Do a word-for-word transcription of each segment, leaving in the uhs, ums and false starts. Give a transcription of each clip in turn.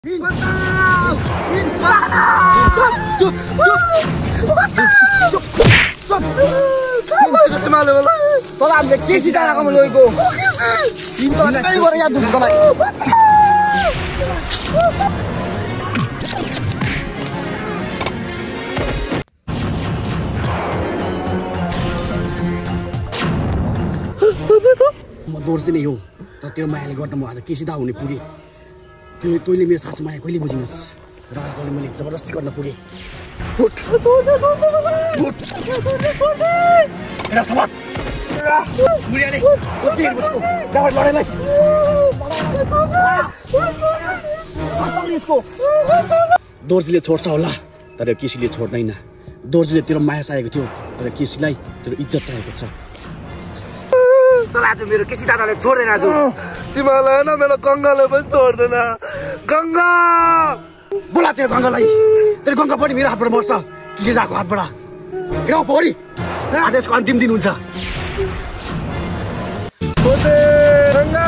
Mantap! Mantap! Stop! Stop! Stop! Stop! मालूम है तो हमने किसी तरह का मलोई को इन तो कई बार याद दूंगा भाई म दोर्सी नै हो तर त्यो मायाले गर्दा म आज किसी दा हुने पुगे त्यो तैले मेरो साँचो माया कहिले बुझिनस् र तैले मैले जबरजस्ती गर्न पुगे उठ उठ एडा थपत मुरियाले उसले हेर्नुको जाबाट लडाइलाई यसको दोर्जीले छोड्छ होला तर किसीले छोड्दैन दोर्जीले तेरो माया चाहेको थियो तर किसीलाई तेरो इज्जत चाहिएको छ तल आज मेरो किसी दादाले छोड्दैन आज तिमीलाई हैन मेरो गंगाले पनि छोड्दैन गंगा बोला तेरो गंगालाई तेरो गंगा पनि मेरो हातबाट मर्छ किसी दाको हातबाट हिँडाउ पौडी आज यसको अन्तिम दिन हुन्छ ओते गंगा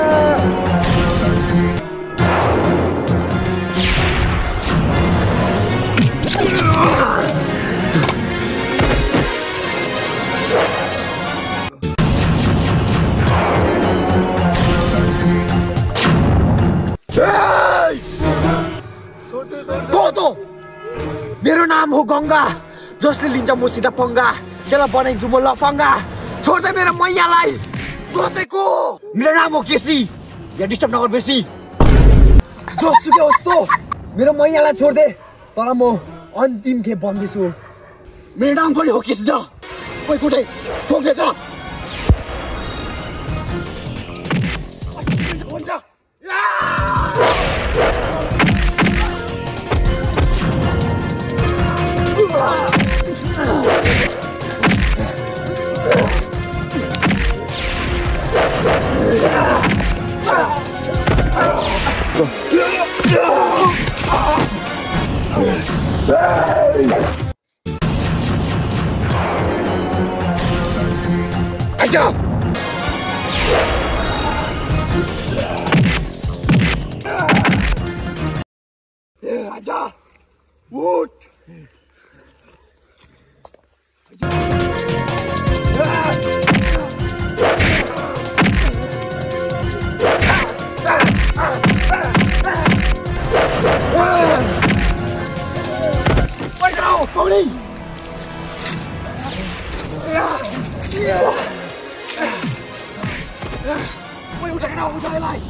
मेरो नाम हो गंगा जसले लिन्छ मसित पंगा त्यसलाई बनाइन्छु म लफंगा छोड्दै मेरो मैयालाई दोचेको मेरो नाम हो केसी या डिस्टर्ब नगर बेसी जोसुकै होस् त मेरो मैयालाई छोड्दे तर म अन्तिम खेप भन्दैछु मेरो नाम पनि हो केसी दा कोही कुटै ठोक्दैछ हुन्छ Aja! Aja! Wood! Wait now, Tony! Wait, udah kenal, udah lagi.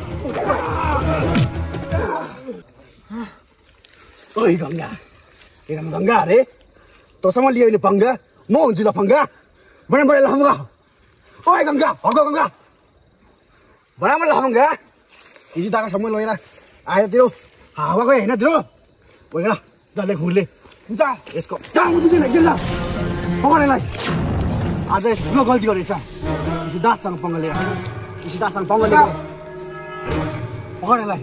Oi, Gangga. Kira Gangga, re? तो समझ लिया इन्हें पंगा मो उनजिला पंगा बड़े बड़े लहंगा ओए गंगा होगा गंगा बड़ा बड़ा लहंगा किसी दागा समझ लो यार आया तेरो हवा को है ना तेरो वो यार चले घूर ले जा इसको जा मुझे नहीं चलना पकड़ ले आज इसको गलती कर रही है किसी दास संग पंगा ले किसी दास संग पंगा ले पकड़ ले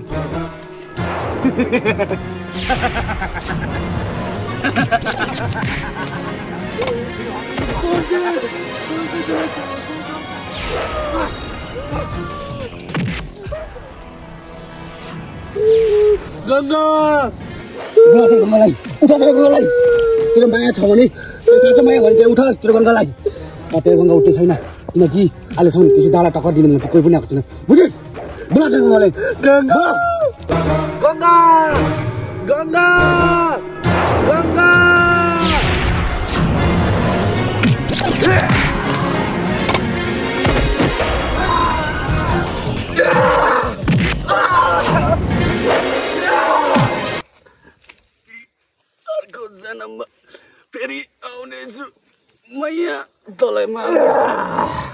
गंगा उठा तेरो गंगालाई उठा तेरो गंगालाई तेरो माया छ भने तेरो साँचो माया भने तेरो उठा तेरो गंगालाई तेरो गंगा उठ्दै छैन किनकि अहिलेसम्म किसी दाला टक्कर दिने मान्छे कोही पनि आएको छैन बुझिस् बोला तेरो गंगालाई गंगा गंगा गंगा गंगा अर्को जन्ममा फेरि आउनेछु मैया तँलाई मार्नु